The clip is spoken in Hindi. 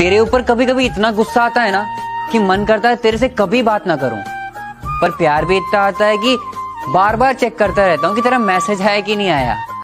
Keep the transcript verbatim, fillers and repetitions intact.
तेरे ऊपर कभी कभी इतना गुस्सा आता है ना कि मन करता है तेरे से कभी बात ना करूं, पर प्यार भी इतना आता है कि बार बार चेक करता रहता हूँ कि तेरा मैसेज आया कि नहीं आया।